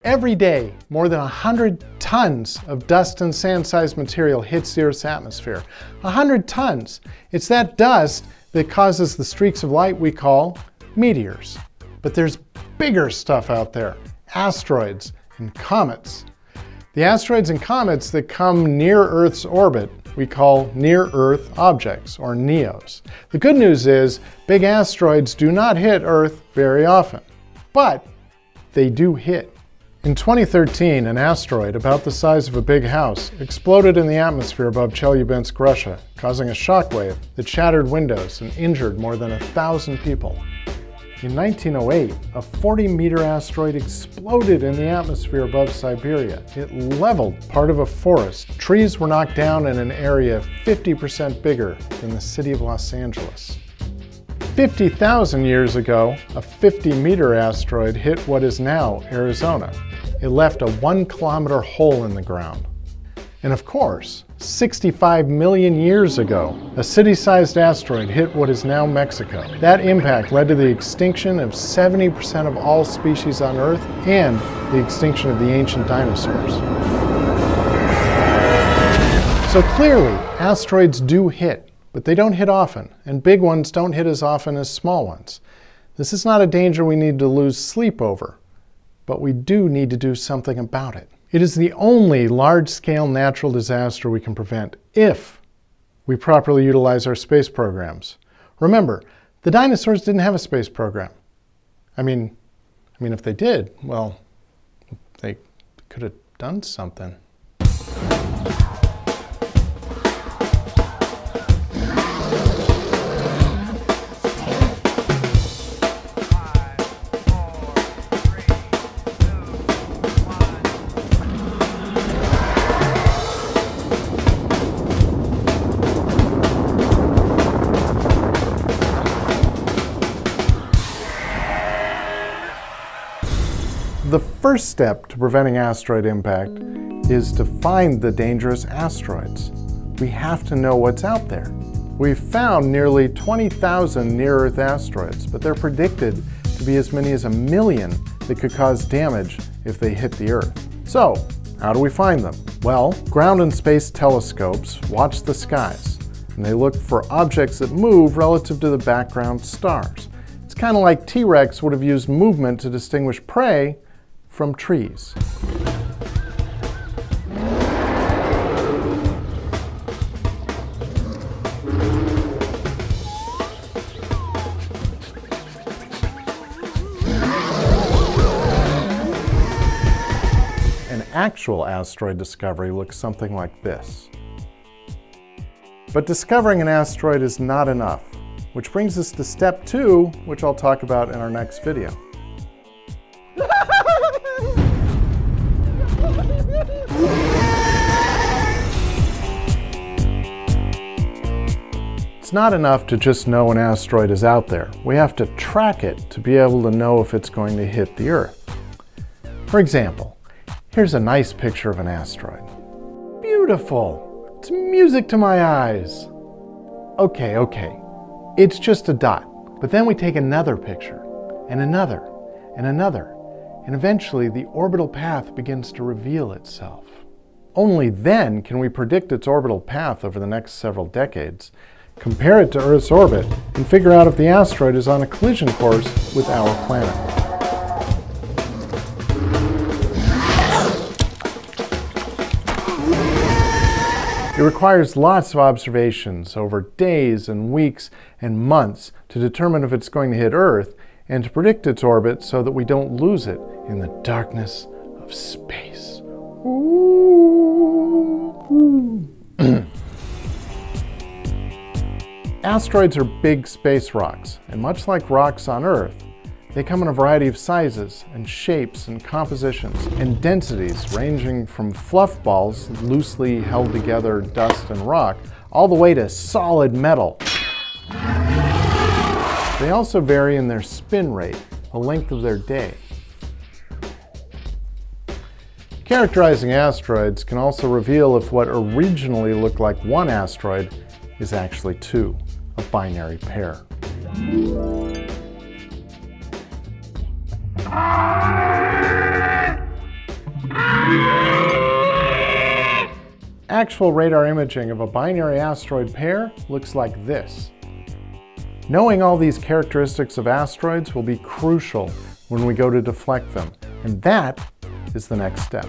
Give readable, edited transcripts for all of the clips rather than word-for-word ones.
Every day, more than 100 tons of dust and sand-sized material hits the Earth's atmosphere. 100 tons! It's that dust that causes the streaks of light we call meteors. But there's bigger stuff out there, asteroids and comets. The asteroids and comets that come near Earth's orbit we call near-Earth objects, or NÉOs. The good news is, big asteroids do not hit Earth very often, but they do hit. In 2013, an asteroid about the size of a big house exploded in the atmosphere above Chelyabinsk, Russia, causing a shockwave that shattered windows and injured more than 1,000 people. In 1908, a 40-meter asteroid exploded in the atmosphere above Siberia. It leveled part of a forest. Trees were knocked down in an area 50% bigger than the city of Los Angeles. 50,000 years ago, a 50-meter asteroid hit what is now Arizona. It left a 1-kilometer hole in the ground. And of course, 65 million years ago, a city-sized asteroid hit what is now Mexico. That impact led to the extinction of 70% of all species on Earth and the extinction of the ancient dinosaurs. So clearly, asteroids do hit, but they don't hit often, and big ones don't hit as often as small ones. This is not a danger we need to lose sleep over, but we do need to do something about it. It is the only large-scale natural disaster we can prevent if we properly utilize our space programs. Remember, the dinosaurs didn't have a space program. I mean, if they did, well, they could have done something. The first step to preventing asteroid impact is to find the dangerous asteroids. We have to know what's out there. We've found nearly 20,000 near-Earth asteroids, but they're predicted to be as many as 1 million that could cause damage if they hit the Earth. So, how do we find them? Well, ground and space telescopes watch the skies, and they look for objects that move relative to the background stars. It's kind of like T-Rex would have used movement to distinguish prey from trees. An actual asteroid discovery looks something like this. But discovering an asteroid is not enough, which brings us to step 2, which I'll talk about in our next video. It's not enough to just know an asteroid is out there. We have to track it to be able to know if it's going to hit the Earth. For example, here's a nice picture of an asteroid. Beautiful! It's music to my eyes. Okay. It's just a dot. But then we take another picture, and another, and another, and eventually the orbital path begins to reveal itself. Only then can we predict its orbital path over the next several decades, compare it to Earth's orbit, and figure out if the asteroid is on a collision course with our planet. It requires lots of observations over days and weeks and months to determine if it's going to hit Earth and to predict its orbit so that we don't lose it in the darkness of space. Asteroids are big space rocks, and much like rocks on Earth, they come in a variety of sizes and shapes and compositions and densities ranging from fluff balls, loosely held together dust and rock, all the way to solid metal. They also vary in their spin rate, the length of their day. Characterizing asteroids can also reveal if what originally looked like one asteroid is actually two, a binary pair. Actual radar imaging of a binary asteroid pair looks like this. Knowing all these characteristics of asteroids will be crucial when we go to deflect them, and that is the next step.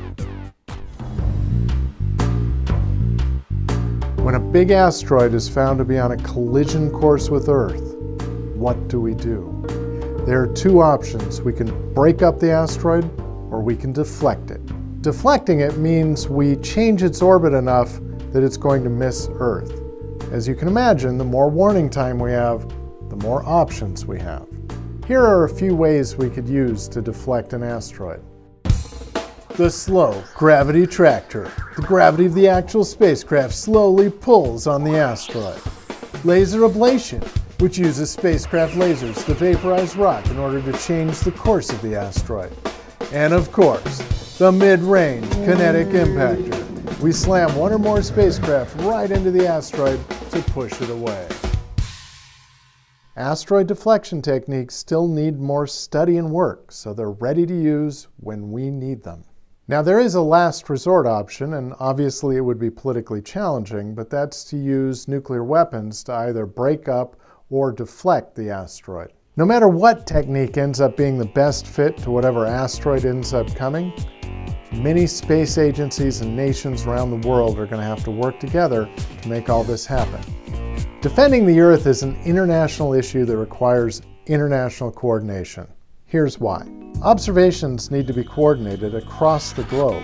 When a big asteroid is found to be on a collision course with Earth, what do we do? There are two options. We can break up the asteroid, or we can deflect it. Deflecting it means we change its orbit enough that it's going to miss Earth. As you can imagine, the more warning time we have, the more options we have. Here are a few ways we could use to deflect an asteroid. The slow gravity tractor. The gravity of the actual spacecraft slowly pulls on the asteroid. Laser ablation, which uses spacecraft lasers to vaporize rock in order to change the course of the asteroid. And of course, the mid-range kinetic impactor. We slam one or more spacecraft right into the asteroid to push it away. Asteroid deflection techniques still need more study and work, so they're ready to use when we need them. Now there is a last resort option, and obviously it would be politically challenging, but that's to use nuclear weapons to either break up or deflect the asteroid. No matter what technique ends up being the best fit to whatever asteroid ends up coming, many space agencies and nations around the world are going to have to work together to make all this happen. Defending the Earth is an international issue that requires international coordination. Here's why. Observations need to be coordinated across the globe.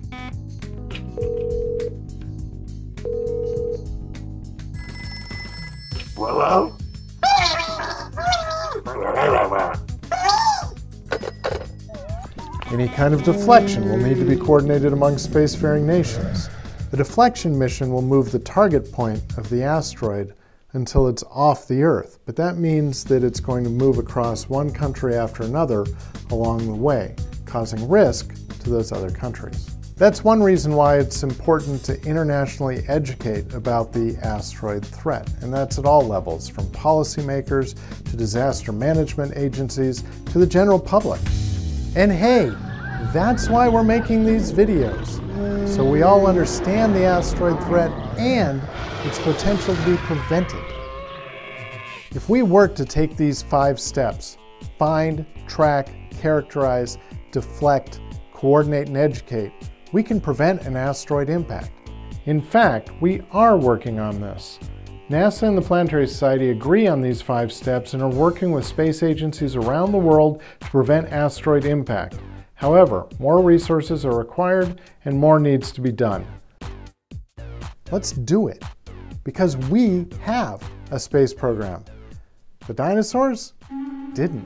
Hello? Any kind of deflection will need to be coordinated among spacefaring nations. The deflection mission will move the target point of the asteroid until it's off the Earth, but that means that it's going to move across one country after another along the way, causing risk to those other countries. That's one reason why it's important to internationally educate about the asteroid threat, and that's at all levels, from policymakers to disaster management agencies to the general public. And hey, that's why we're making these videos, so we all understand the asteroid threat and its potential to be prevented. If we work to take these 5 steps, find, track, characterize, deflect, coordinate, and educate, we can prevent an asteroid impact. In fact, we are working on this. NASA and the Planetary Society agree on these 5 steps and are working with space agencies around the world to prevent asteroid impact. However, more resources are required and more needs to be done. Let's do it, because we have a space program. The dinosaurs didn't.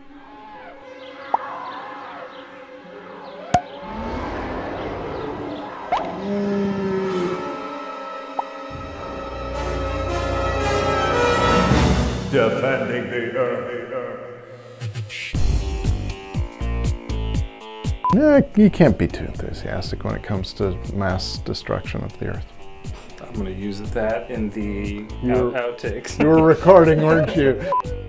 Defending the Earth. You can't be too enthusiastic when it comes to mass destruction of the Earth. I'm going to use that in the outtakes. You were recording, weren't you?